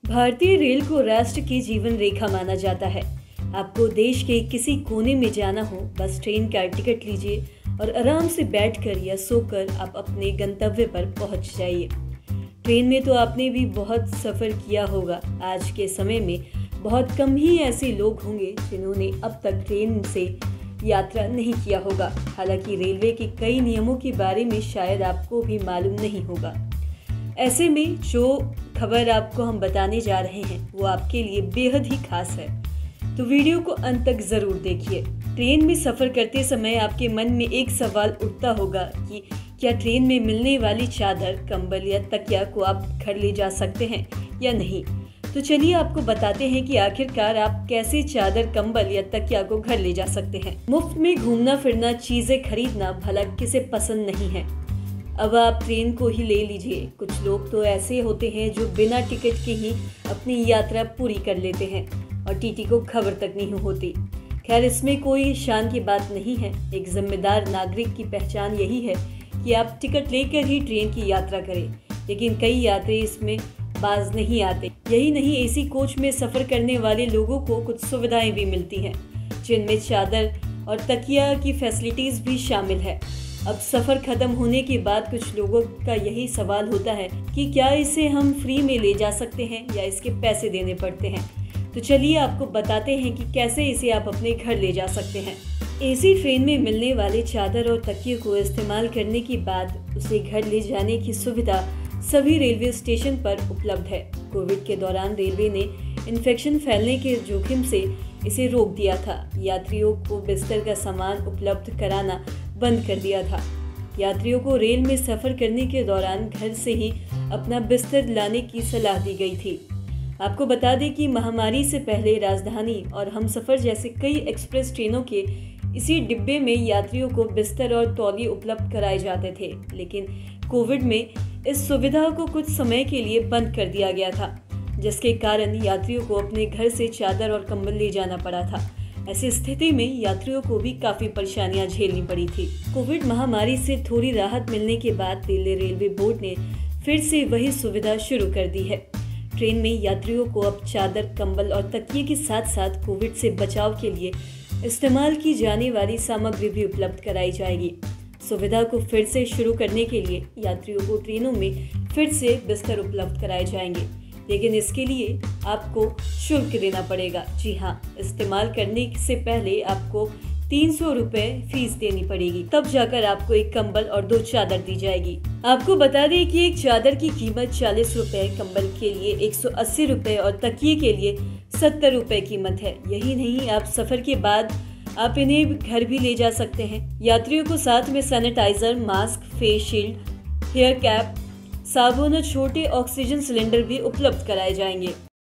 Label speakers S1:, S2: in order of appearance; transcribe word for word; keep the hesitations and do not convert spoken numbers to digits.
S1: भारतीय रेल को राष्ट्र की जीवन रेखा माना जाता है। आपको देश के किसी कोने में जाना हो, बस ट्रेन का टिकट लीजिए और आराम से बैठकर या सोकर आप अपने गंतव्य पर पहुंच जाइए। ट्रेन में तो आपने भी बहुत सफ़र किया होगा। आज के समय में बहुत कम ही ऐसे लोग होंगे जिन्होंने अब तक ट्रेन से यात्रा नहीं किया होगा। हालांकि रेलवे के कई नियमों के बारे में शायद आपको भी मालूम नहीं होगा। ऐसे में जो खबर आपको हम बताने जा रहे हैं वो आपके लिए बेहद ही खास है, तो वीडियो को अंत तक ज़रूर देखिए। ट्रेन में सफ़र करते समय आपके मन में एक सवाल उठता होगा कि क्या ट्रेन में मिलने वाली चादर, कंबल या तकिया को आप घर ले जा सकते हैं या नहीं। तो चलिए आपको बताते हैं कि आखिरकार आप कैसे चादर, कंबल या तकिया को घर ले जा सकते हैं। मुफ्त में घूमना फिरना, चीज़ें खरीदना भला किसे पसंद नहीं है। अब आप ट्रेन को ही ले लीजिए। कुछ लोग तो ऐसे होते हैं जो बिना टिकट के ही अपनी यात्रा पूरी कर लेते हैं और टीटी को खबर तक नहीं होती। खैर, इसमें कोई शान की बात नहीं है। एक जिम्मेदार नागरिक की पहचान यही है कि आप टिकट लेकर ही ट्रेन की यात्रा करें। लेकिन कई यात्री इसमें बाज नहीं आते। यही नहीं, एसी कोच में सफ़र करने वाले लोगों को कुछ सुविधाएं भी मिलती हैं, जिनमें चादर और तकिया की फैसिलिटीज़ भी शामिल है। अब सफ़र ख़त्म होने के बाद कुछ लोगों का यही सवाल होता है कि क्या इसे हम फ्री में ले जा सकते हैं या इसके पैसे देने पड़ते हैं। तो चलिए आपको बताते हैं कि कैसे इसे आप अपने घर ले जा सकते हैं। एसी ट्रेन में मिलने वाले चादर और तकिए को इस्तेमाल करने के बाद उसे घर ले जाने की सुविधा सभी रेलवे स्टेशन पर उपलब्ध है। कोविड के दौरान रेलवे ने इन्फेक्शन फैलने के जोखिम से इसे रोक दिया था। यात्रियों को बिस्तर का सामान उपलब्ध कराना बंद कर दिया था। यात्रियों को रेल में सफ़र करने के दौरान घर से ही अपना बिस्तर लाने की सलाह दी गई थी। आपको बता दें कि महामारी से पहले राजधानी और हमसफ़र जैसे कई एक्सप्रेस ट्रेनों के इसी डिब्बे में यात्रियों को बिस्तर और तौलिए उपलब्ध कराए जाते थे। लेकिन कोविड में इस सुविधा को कुछ समय के लिए बंद कर दिया गया था, जिसके कारण यात्रियों को अपने घर से चादर और कंबल ले जाना पड़ा था। ऐसी स्थिति में यात्रियों को भी काफ़ी परेशानियां झेलनी पड़ी थी। कोविड महामारी से थोड़ी राहत मिलने के बाद दिल्ली रेलवे बोर्ड ने फिर से वही सुविधा शुरू कर दी है। ट्रेन में यात्रियों को अब चादर, कंबल और तकिए के साथ साथ कोविड से बचाव के लिए इस्तेमाल की जाने वाली सामग्री भी उपलब्ध कराई जाएगी। सुविधा को फिर से शुरू करने के लिए यात्रियों को ट्रेनों में फिर से बिस्तर उपलब्ध कराए जाएंगे, लेकिन इसके लिए आपको शुल्क देना पड़ेगा। जी हाँ, इस्तेमाल करने से पहले आपको तीन सौ रुपये फीस देनी पड़ेगी, तब जाकर आपको एक कंबल और दो चादर दी जाएगी। आपको बता दें कि एक चादर की कीमत चालीस रुपये, कंबल के लिए एक सौ अस्सी रुपये और तकिए के लिए सत्तर रुपये कीमत है। यही नहीं, आप सफ़र के बाद आप इन्हें घर भी ले जा सकते हैं। यात्रियों को साथ में sanitiser, mask, face shield, hair cap, साबुन और छोटे ऑक्सीजन सिलेंडर भी उपलब्ध कराए जाएंगे।